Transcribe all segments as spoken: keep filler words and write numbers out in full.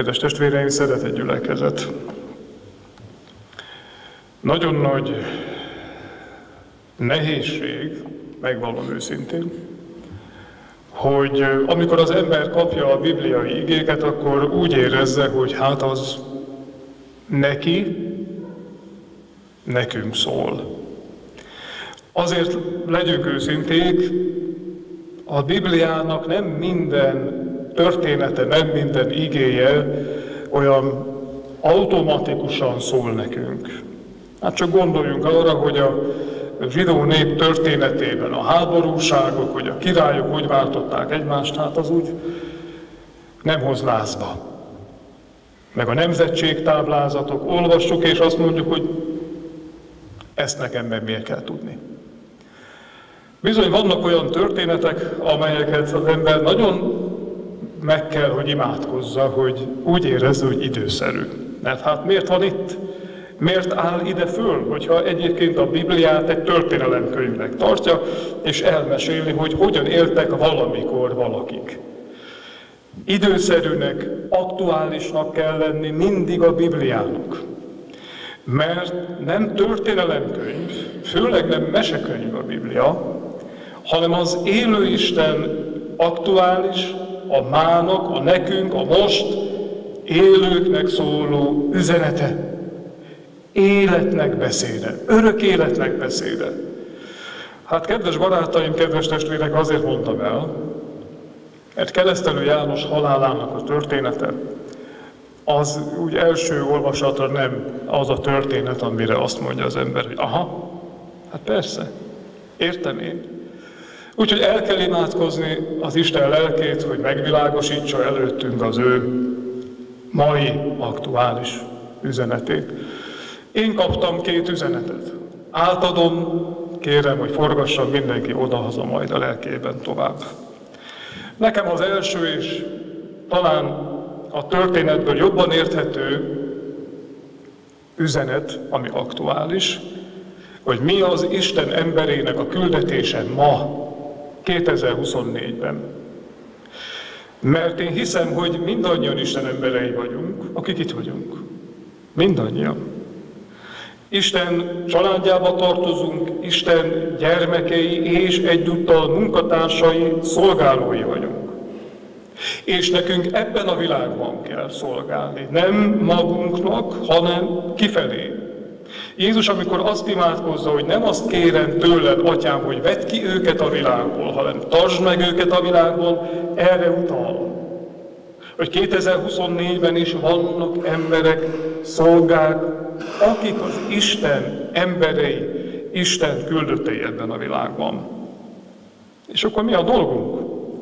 Kedves testvéreim, szeretett gyülekezet! Nagyon nagy nehézség, megvallom őszintén, hogy amikor az ember kapja a bibliai igéket, akkor úgy érezze, hogy hát az neki, nekünk szól. Azért legyünk őszinték, a Bibliának nem minden története, nem minden igéje olyan automatikusan szól nekünk. Hát csak gondoljunk arra, hogy a zsidó nép történetében a háborúságok, hogy a királyok hogy váltották egymást, hát az úgy nem hoz lázba. Meg a nemzetségtáblázatok, olvassuk és azt mondjuk, hogy ezt nekem meg miért kell tudni. Bizony vannak olyan történetek, amelyeket az ember nagyon meg kell, hogy imádkozza, hogy úgy érezze, hogy időszerű. Mert hát miért van itt? Miért áll ide föl, hogyha egyébként a Bibliát egy történelemkönyvnek tartja, és elmeséli, hogy hogyan éltek valamikor valakik. Időszerűnek, aktuálisnak kell lenni mindig a Bibliának. Mert nem történelemkönyv, főleg nem mesekönyv a Biblia, hanem az élő Isten aktuális, a mának, a nekünk, a most élőknek szóló üzenete. Életnek beszéde, örök életnek beszéde. Hát kedves barátaim, kedves testvérek, azért mondtam el, mert Keresztelő János halálának a története, az úgy első olvasatra nem az a történet, amire azt mondja az ember, hogy aha, hát persze, értem én. Úgyhogy el kell imádkozni az Isten lelkét, hogy megvilágosítsa előttünk az ő mai aktuális üzenetét. Én kaptam két üzenetet. Átadom, kérem, hogy forgassam mindenki odahaza majd a lelkében tovább. Nekem az első és talán a történetből jobban érthető üzenet, ami aktuális, hogy mi az Isten emberének a küldetése ma, kétezer-huszonnégyben. Mert én hiszem, hogy mindannyian Isten emberei vagyunk, akik itt vagyunk. Mindannyian. Isten családjába tartozunk, Isten gyermekei és egyúttal munkatársai, szolgálói vagyunk. És nekünk ebben a világban kell szolgálni, nem magunknak, hanem kifelé. Jézus, amikor azt imádkozza, hogy nem azt kérem tőled, atyám, hogy vedd ki őket a világból, hanem tartsd meg őket a világból, erre utal. Hogy kétezer-huszonnégyben is vannak emberek, szolgák, akik az Isten emberei, Isten küldöttei ebben a világban. És akkor mi a dolgunk?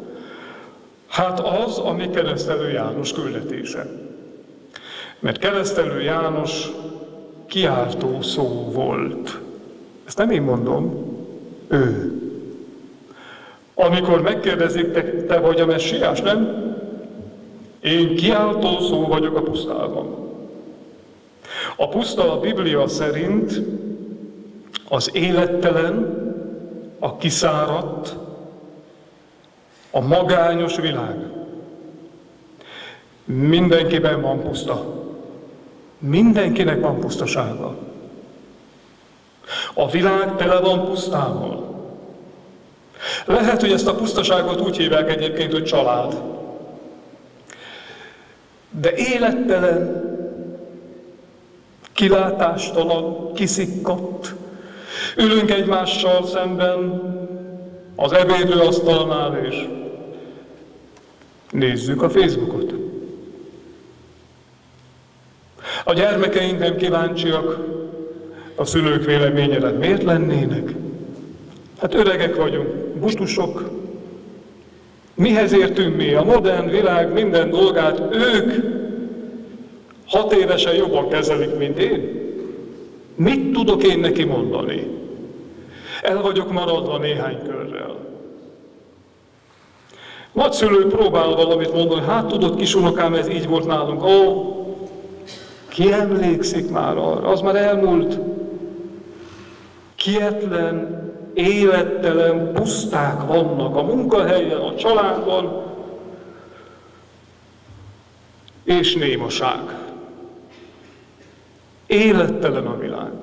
Hát az, ami Keresztelő János küldetése. Mert Keresztelő János kiáltó szó volt. Ezt nem én mondom, ő. Amikor megkérdezik, te, te vagy a messiás, nem? Én kiáltó szó vagyok a pusztában. A puszta a Biblia szerint az élettelen, a kiszáradt, a magányos világ. Mindenkiben van puszta. Mindenkinek van pusztasága. A világ tele van pusztával. Lehet, hogy ezt a pusztaságot úgy hívják egyébként, hogy család. De élettelen, kilátástalan, kiszikkadt. Ülünk egymással szemben az ebédlőasztalnál, és nézzük a Facebookot. A gyermekeink nem kíváncsiak a szülők véleményére. Miért lennének? Hát öregek vagyunk, butusok. Mihez értünk mi? A modern világ minden dolgát ők hat évesen jobban kezelik, mint én. Mit tudok én neki mondani? El vagyok maradva néhány körrel. Nagyszülő próbál valamit mondani, hát tudod, kisunokám, ez így volt nálunk. Ó, ki emlékszik már arra? Az már elmúlt. Kietlen, élettelen puszták vannak a munkahelyen, a családban. és némaság. Élettelen a világ.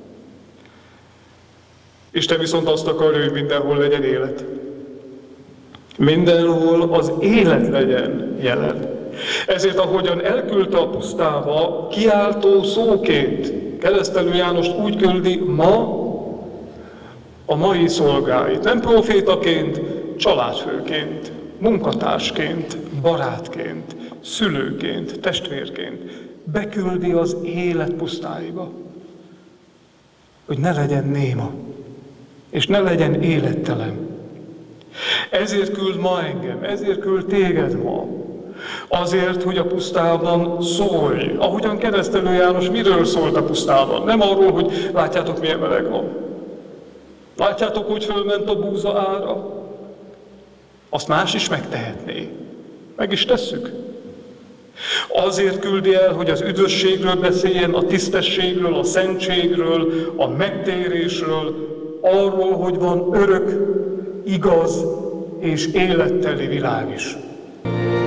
Isten viszont azt akarja, hogy mindenhol legyen élet. Mindenhol az élet legyen jelen. Ezért, ahogyan elküldte a pusztába, kiáltó szóként, Keresztelő Jánost úgy küldi ma a mai szolgáit. Nem profétaként, családfőként, munkatársként, barátként, szülőként, testvérként. Beküldi az élet pusztáiba, hogy ne legyen néma, és ne legyen élettelen. Ezért küld ma engem, ezért küld téged ma. Azért, hogy a pusztában szólj. Ahogyan Keresztelő János miről szólt a pusztában? Nem arról, hogy látjátok, milyen meleg van. Látjátok, hogy fölment a búza ára? Azt más is megtehetné. Meg is tesszük. Azért küldi el, hogy az üdvösségről beszéljen, a tisztességről, a szentségről, a megtérésről, arról, hogy van örök, igaz és életteli világ is.